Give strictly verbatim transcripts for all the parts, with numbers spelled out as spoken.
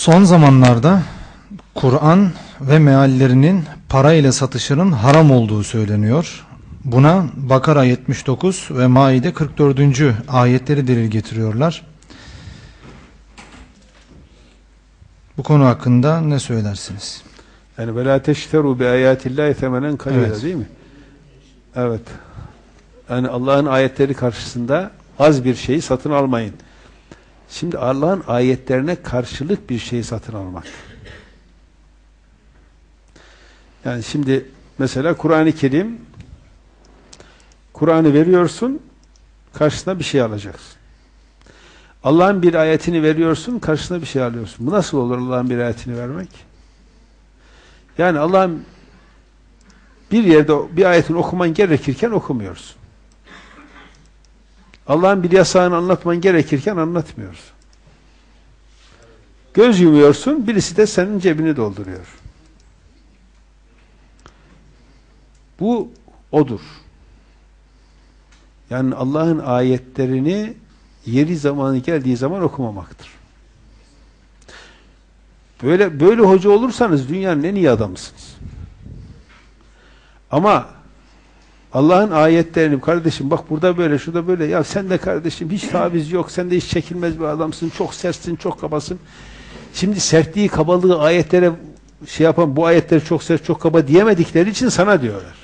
Son zamanlarda Kur'an ve meallerinin para ile satışının haram olduğu söyleniyor. Buna Bakara yetmiş dokuz ve Maide kırk dördüncü ayetleri delil getiriyorlar. Bu konu hakkında ne söylersiniz? Yani ve la teşteru bi ayatillahi temenen kalila, değil mi? Evet. Yani Allah'ın ayetleri karşısında az bir şeyi satın almayın. Şimdi Allah'ın ayetlerine karşılık bir şeyi satın almak. Yani şimdi mesela Kur'an-ı Kerim, Kur'an'ı veriyorsun, karşısına bir şey alacaksın. Allah'ın bir ayetini veriyorsun, karşısına bir şey alıyorsun. Bu nasıl olur Allah'ın bir ayetini vermek? Yani Allah'ın bir yerde bir ayetini okuman gerekirken okumuyorsun. Allah'ın bir yasağını anlatman gerekirken anlatmıyorsun. Göz yumuyorsun, birisi de senin cebini dolduruyor. Bu odur. Yani Allah'ın ayetlerini yeri zamanı geldiği zaman okumamaktır. Böyle böyle hoca olursanız dünyanın en iyi adamısınız. Ama Allah'ın ayetlerini, kardeşim bak burada böyle, şurada böyle, ya sen de kardeşim hiç taviz yok, sen de hiç çekilmez bir adamsın, çok sertsin, çok kabasın. Şimdi sertliği, kabalığı ayetlere şey yapan, bu ayetleri çok sert, çok kaba diyemedikleri için sana diyorlar.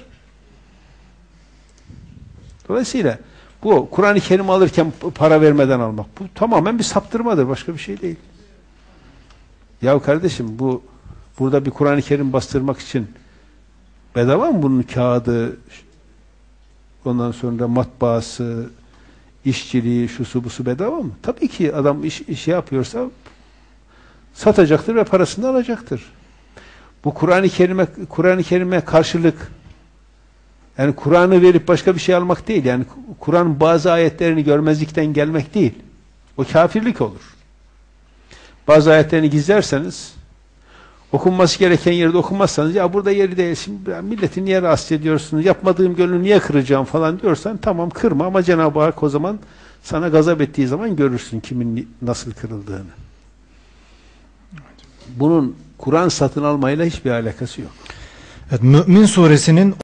Dolayısıyla bu Kur'an-ı Kerim alırken para vermeden almak, bu tamamen bir saptırmadır, başka bir şey değil. Ya kardeşim, bu burada bir Kur'an-ı Kerim bastırmak için bedava mı bunun kağıdı, ondan sonra matbaası, işçiliği, şusu busu bedava mı? Tabii ki adam iş, iş yapıyorsa satacaktır ve parasını alacaktır. Bu Kur'an-ı Kerim'e Kur'an-ı Kerim'e karşılık, yani Kur'an'ı verip başka bir şey almak değil. Yani Kur'an bazı ayetlerini görmezlikten gelmek değil. O kafirlik olur. Bazı ayetlerini gizlerseniz, okunması gereken yerde okunmazsanız, ya burada yeri değil, şimdi milleti niye rahatsız ediyorsunuz, yapmadığım gönlü niye kıracağım falan diyorsan, tamam kırma, ama Cenab-ı Hak o zaman sana gazap ettiği zaman görürsün kimin nasıl kırıldığını. Bunun Kur'an satın almayla hiçbir alakası yok. Evet, Mü'min suresinin